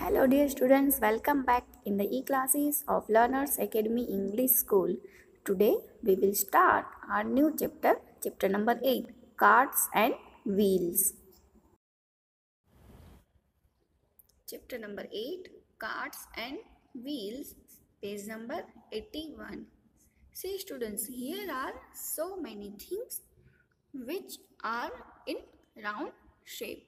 Hello dear students, welcome back in the e-classes of Learners Academy English School. Today we will start our new chapter, chapter number 8, Carts and Wheels. Chapter number 8, Carts and Wheels, page number 81. See students, here are so many things which are in round shape.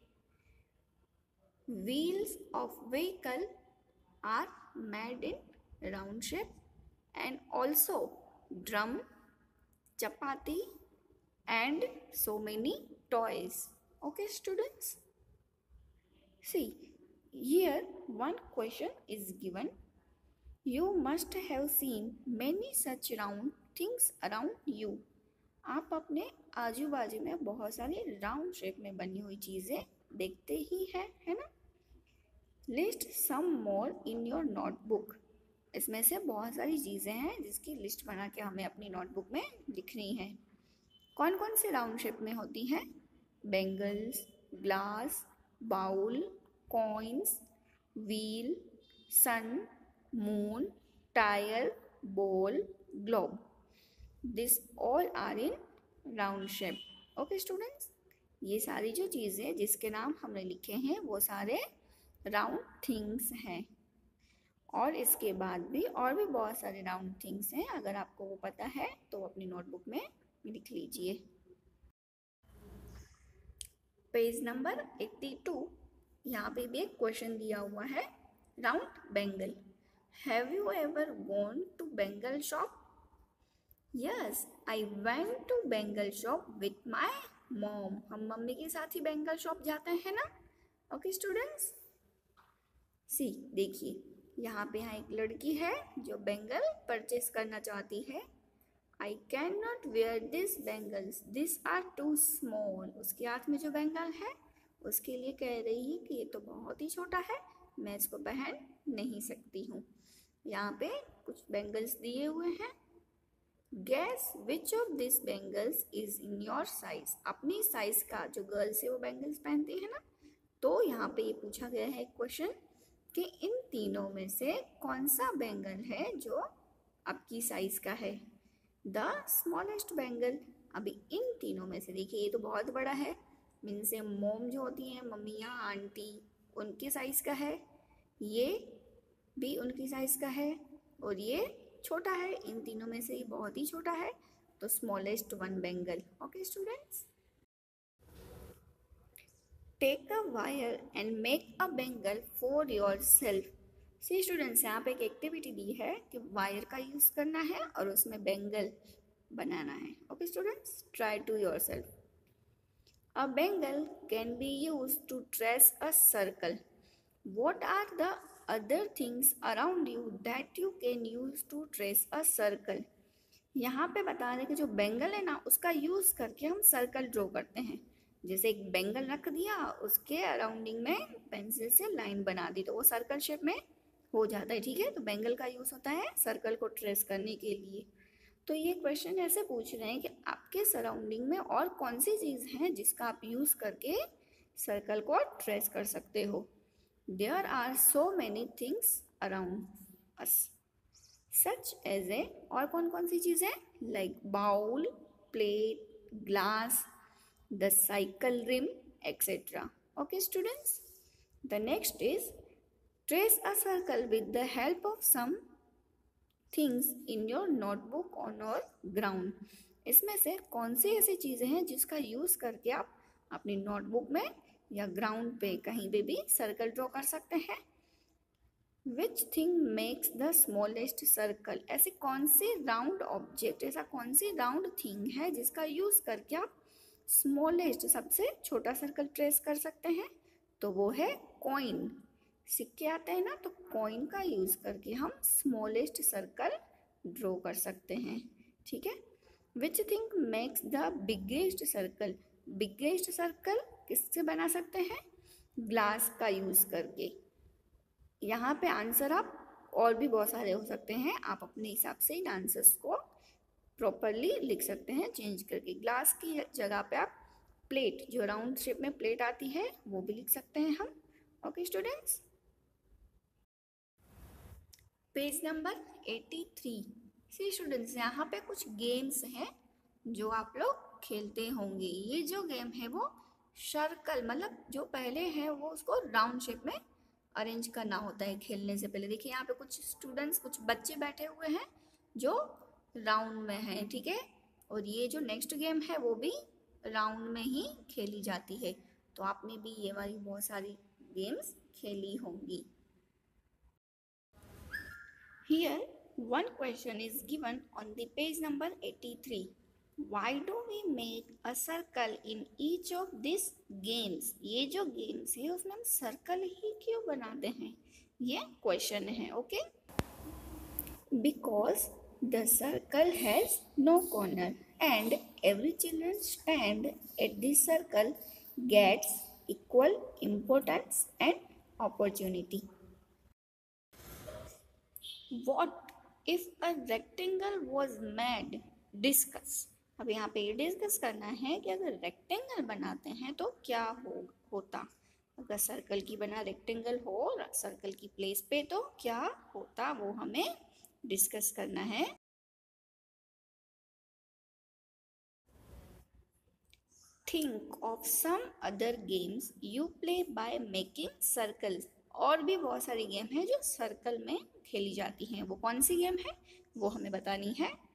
Wheels of vehicle are made in round shape, and also drum, chapati and so many toys. Okay students, see here one question is given. You must have seen many such round things around you. आप अपने आजू बाजू में बहुत सारी round shape में बनी हुई चीजें देखते ही हैं, है ना? List some more in your notebook. इसमें से बहुत सारी चीज़ें हैं जिसकी लिस्ट बना के हमें अपनी नोटबुक में लिखनी है. कौन कौन से राउंड शेप में होती हैं? Bangles, glass, bowl, coins, wheel, sun, moon, tyre, ball, globe. This all are in round shape. Okay students, ये सारी जो चीज़ें जिसके नाम हमने लिखे हैं वो सारे राउंड थिंग्स हैं. और इसके बाद भी और भी बहुत सारे राउंड थिंग्स हैं. अगर आपको वो पता है तो अपनी नोटबुक में लिख लीजिए. पेज नंबर 82, यहाँ पे भी एक क्वेश्चन दिया हुआ है. Round bangle. Have you ever gone to bangle shop? Yes, I went to bangle shop with my mom. हम मम्मी के साथ ही बैंगल शॉप जाते हैं ना. ओके स्टूडेंट्स, सी देखिए यहाँ एक लड़की है जो बैंगल परचेस करना चाहती है. I can not wear this bangles, this are too small. उसके हाथ में जो बैंगल है उसके लिए कह रही है कि ये तो बहुत ही छोटा है, मैं इसको पहन नहीं सकती हूँ. यहाँ पे कुछ बैंगल्स दिए हुए हैं. Guess which of this bangles is in your size. अपनी साइज का जो गर्ल्स है वो बैंगल्स पहनती है ना. तो यहाँ पे ये पूछा गया है क्वेश्चन कि इन तीनों में से कौन सा बैंगल है जो आपकी साइज का है. The smallest bangle. अभी इन तीनों में से देखिए ये तो बहुत बड़ा है, मीन से मोम जो होती हैं मम्मियाँ आंटी उनके साइज का है, ये भी उनकी साइज का है और ये छोटा है. इन तीनों में से ये बहुत ही छोटा है, तो smallest one bangle. Okay students, take a wire and make a bangle for yourself. See students, यहाँ पे एक एक्टिविटी दी है कि वायर का यूज़ करना है और उसमें बैंगल बनाना है. Okay students, try to yourself. A bangle can be use to trace a circle. What are the other things around you that you can use to trace a circle. यहाँ पे बता रहे कि जो bangle है ना उसका use करके हम सर्कल ड्रॉ करते हैं. जैसे एक बैंगल रख दिया, उसके अराउंडिंग में पेंसिल से लाइन बना दी तो वो सर्कल शेप में हो जाता है. ठीक है, तो बैंगल का यूज़ होता है सर्कल को ट्रेस करने के लिए. तो ये क्वेश्चन ऐसे पूछ रहे हैं कि आपके सराउंडिंग में और कौन सी चीज़ है जिसका आप यूज़ करके सर्कल को ट्रेस कर सकते हो. There are so many things around us such as a. और कौन कौन सी चीज़ें? Like bowl, plate, glass, the cycle rim, etc. Okay students, the next is trace a circle with the help of some things in your notebook on or ground. इसमें से कौन सी ऐसी चीज़ें हैं जिसका यूज़ करके आप अपनी नोटबुक में या ग्राउंड पे कहीं पे भी सर्कल ड्रॉ कर सकते हैं. Which thing makes the smallest circle. ऐसे कौन से राउंड ऑब्जेक्ट, ऐसा कौन सी राउंड थिंग है जिसका यूज़ करके आप स्मॉलेस्ट सबसे छोटा सर्कल ट्रेस कर सकते हैं. तो वो है कॉइन. सिक्के आते हैं ना, तो कॉइन का यूज़ करके हम स्मॉलेस्ट सर्कल ड्रॉ कर सकते हैं. ठीक है. Which thing makes the biggest circle. Biggest circle किससे बना सकते हैं? ग्लास का यूज़ करके. यहाँ पे आंसर आप और भी बहुत सारे हो सकते हैं, आप अपने हिसाब से इन आंसर्स को प्रॉपरली लिख सकते हैं चेंज करके. ग्लास की जगह पे आप प्लेट, जो राउंड शेप में प्लेट आती है वो भी लिख सकते हैं हम. Okay students, page number 83। See students, यहाँ पे कुछ गेम्स हैं जो आप लोग खेलते होंगे। ये जो गेम है वो सर्कल, मतलब जो पहले है वो उसको राउंड शेप में अरेंज करना होता है खेलने से पहले। देखिए यहाँ पे कुछ स्टूडेंट्स, कुछ बच्चे बैठे हुए हैं जो राउंड में हैं, ठीक है। और ये जो नेक्स्ट गेम है वो भी राउंड में ही खेली जाती है। तो आपने भी ये वाली बहुत सारी गेम्स खेली होंगी। Here, one question is given on the page number 83. Why do we make a circle in each of these games? ये जो गेम्स है उसमें हम सर्कल ही क्यों बनाते हैं, ये क्वेश्चन है, okay. Because the circle has no corner and every children stand at the circle gets equal importance and opportunity. What if a rectangle was made? Discuss. अब यहाँ पे डिस्कस करना है कि अगर रेक्टेंगल बनाते हैं तो क्या होता। अगर सर्कल की बना रेक्टेंगल हो सर्कल की प्लेस पे तो क्या होता, वो हमें डिस्कस करना है। Think of some other games you play by making circles. और भी बहुत सारी गेम है जो सर्कल में खेली जाती हैं। वो कौन सी गेम है वो हमें बतानी है।